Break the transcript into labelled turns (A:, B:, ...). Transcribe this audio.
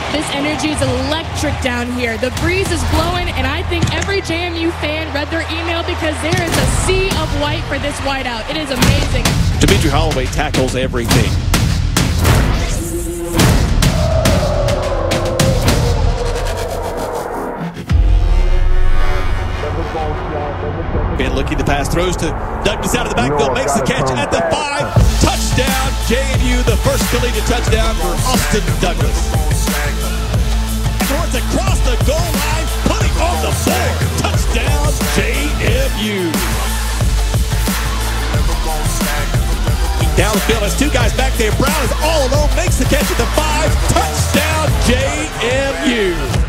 A: This energy is electric down here. The breeze is blowing, and I think every JMU fan read their email because there is a sea of white for this whiteout. It is amazing.
B: Dimitri Holloway tackles everything. Ben looking to pass, throws to Douglas out of the backfield, makes the catch at the 5. Touchdown, JMU, the first collegiate touchdown for Austin Douglas. Towards across the goal line, putting on the board. Touchdown, JMU. Down the field, has two guys back there. Brown is all alone, makes the catch at the 5. Touchdown, JMU.